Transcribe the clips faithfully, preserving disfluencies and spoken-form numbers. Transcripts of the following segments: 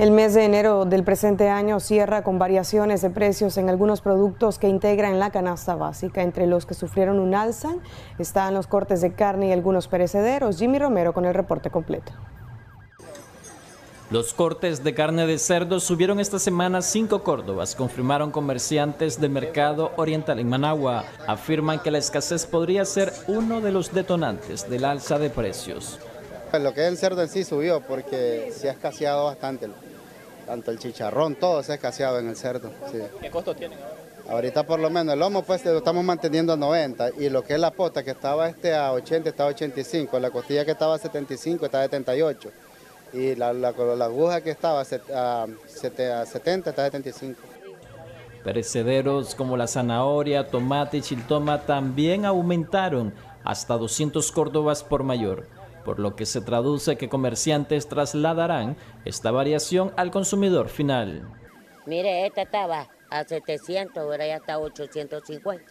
El mes de enero del presente año cierra con variaciones de precios en algunos productos que integran la canasta básica. Entre los que sufrieron un alza están los cortes de carne y algunos perecederos. Jimmy Romero con el reporte completo. Los cortes de carne de cerdo subieron esta semana cinco córdobas, confirmaron comerciantes del mercado oriental en Managua. Afirman que la escasez podría ser uno de los detonantes del alza de precios. Lo que es el cerdo en sí subió porque se ha escaseado bastante, tanto el chicharrón, todo se ha escaseado en el cerdo. Sí. ¿Qué costo tienen ahora? Ahorita por lo menos el lomo pues lo estamos manteniendo a noventa y lo que es la pota que estaba este a ochenta está a ochenta y cinco, la costilla que estaba a setenta y cinco está a setenta y ocho y la, la, la aguja que estaba a setenta está a setenta y cinco. Perecederos como la zanahoria, tomate y chiltoma también aumentaron hasta doscientos córdobas por mayor, por lo que se traduce que comerciantes trasladarán esta variación al consumidor final. Mire, esta estaba a setecientos, ahora ya está a ochocientos cincuenta.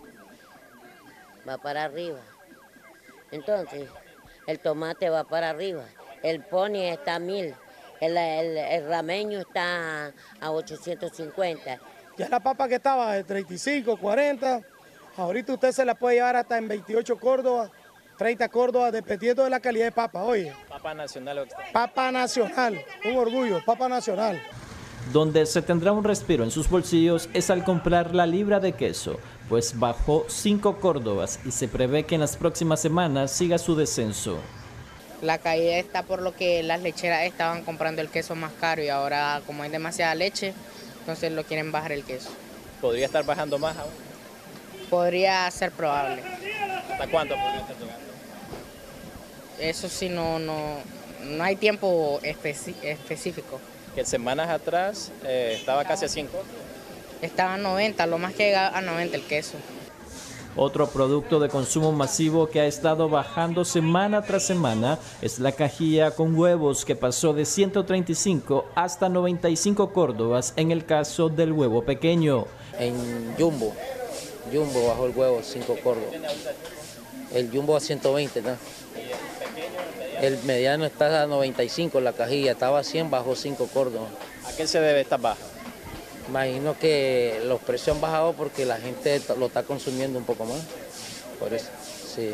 Va para arriba. Entonces, el tomate va para arriba. El pony está a mil. El, el, el rameño está a ochocientos cincuenta. Ya la papa que estaba de treinta y cinco, cuarenta, ahorita usted se la puede llevar hasta en veintiocho córdobas, treinta córdobas, dependiendo de la calidad de papa, oye. Papa nacional. Papa nacional, un orgullo, papa nacional. Donde se tendrá un respiro en sus bolsillos es al comprar la libra de queso, pues bajó cinco córdobas y se prevé que en las próximas semanas siga su descenso. La caída está por lo que las lecheras estaban comprando el queso más caro y ahora como hay demasiada leche, entonces lo quieren bajar el queso. ¿Podría estar bajando más aún? Podría ser probable. ¿Hasta cuánto podría estar llegando? Eso sí, no, no, no hay tiempo especi específico. Que semanas atrás eh, estaba casi a cien. Estaba a noventa, lo más que llega a noventa el queso. Otro producto de consumo masivo que ha estado bajando semana tras semana es la cajilla con huevos, que pasó de ciento treinta y cinco hasta noventa y cinco córdobas en el caso del huevo pequeño. En Jumbo, Jumbo bajó el huevo cinco córdobas. El Jumbo a ciento veinte, ¿no? El mediano está a noventa y cinco, la cajilla estaba a cien, bajó cinco córdobas. ¿A qué se debe esta baja? Imagino que los precios han bajado porque la gente lo está consumiendo un poco más, por eso, sí.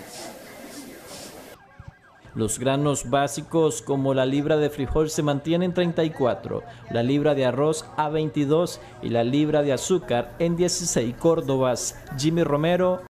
Los granos básicos como la libra de frijol se mantiene en treinta y cuatro, la libra de arroz a veintidós y la libra de azúcar en dieciséis córdobas. Jimmy Romero.